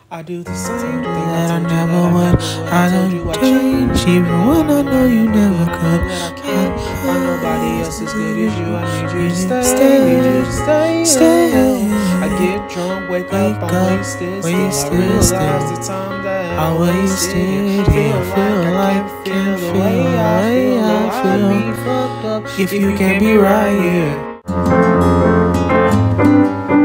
I do the same thing that I never would. I don't change, even when I know you never could. I can't find nobody else as good as you. I need you to stay, Stay, need you to stay. stay. I get drunk, wake up, I'm wasted. Still, I realize the time that I wasted. Feel like I can't feel the way I feel. I'd be fucked up If you can't be right here.